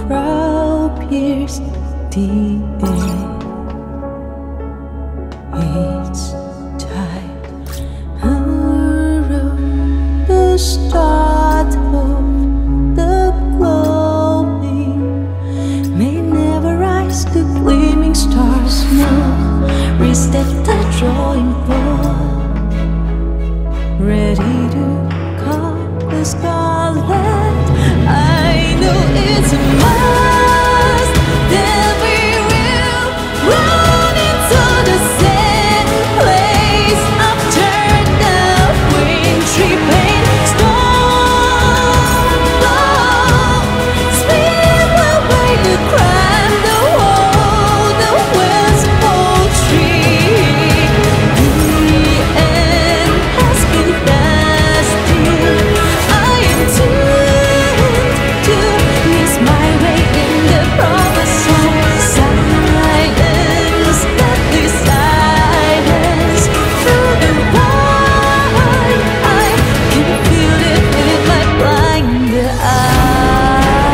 crowd pierced the air. It's time around the start of the glowing may never rise to gleaming stars. No, reset the drawing board, ready to cut the scarlet. I know it's a must that we will run into the same place after the wintry pain. Storm, speed away the crime, the wall, the wind's poultry. The end has been destined. I am doomed to miss my way in the promise of silence, deadly silence. Through the wine, I can feel it with my blinded eye.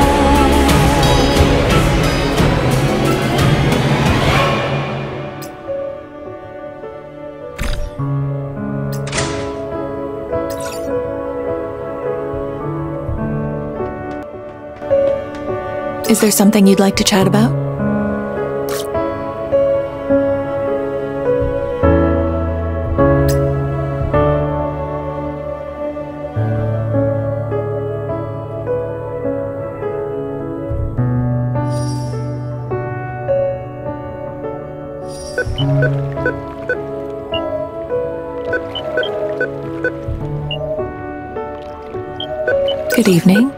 Is there something you'd like to chat about? Good evening.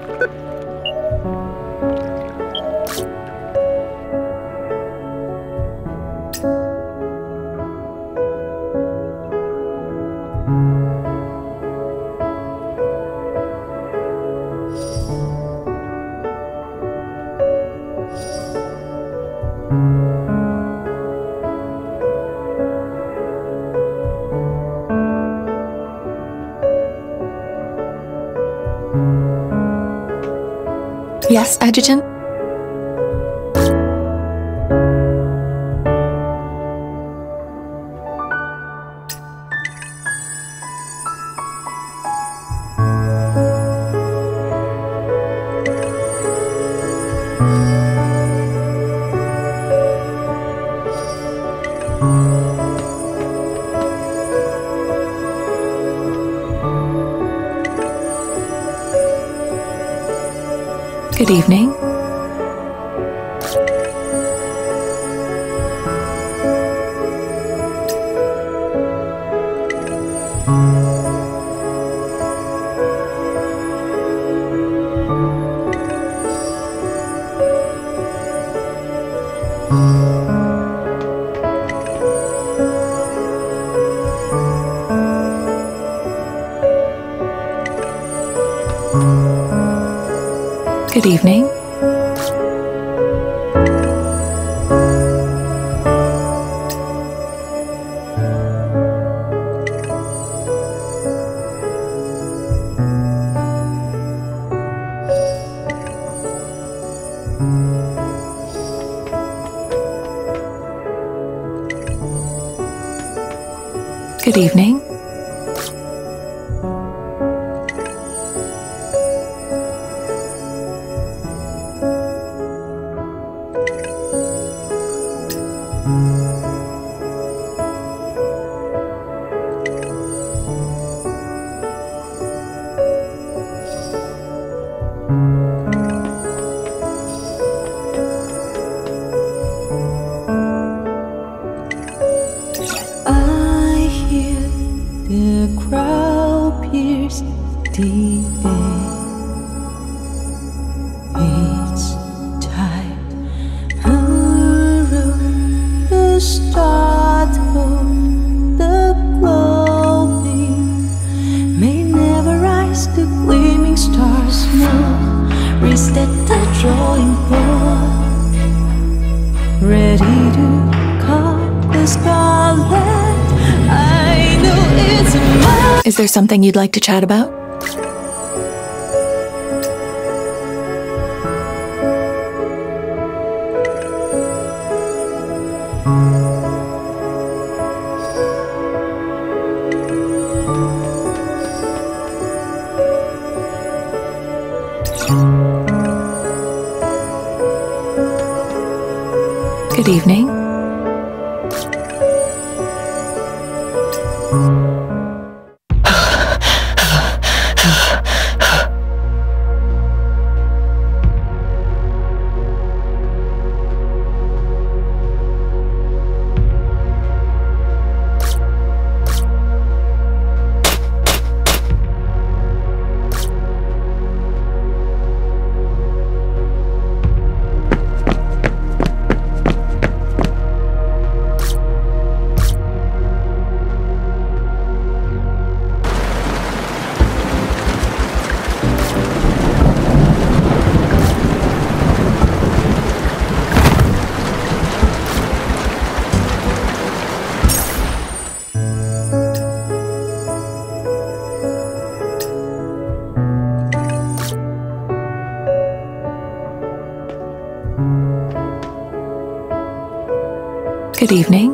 Yes, Adjutant? Good evening. Good evening. Good evening. I hear the crowd pierce the air. It's time around the start of the glowing may never rise to gleaming stars. No, reset the drawing board, ready to cut the scarlet. I know it's a must. Is there something you'd like to chat about? Good evening. Good evening.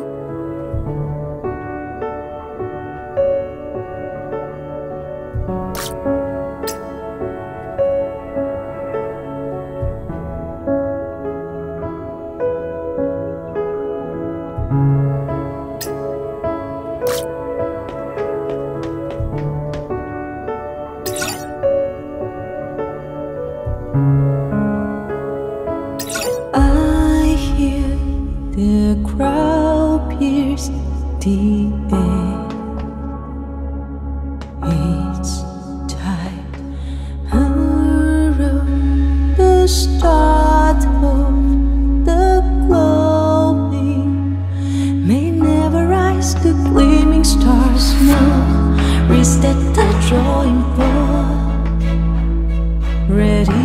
I hear the crowd pierce the air. It's time around the start of the glowing may never rise to gleaming stars. No, wrist at the drawing board, ready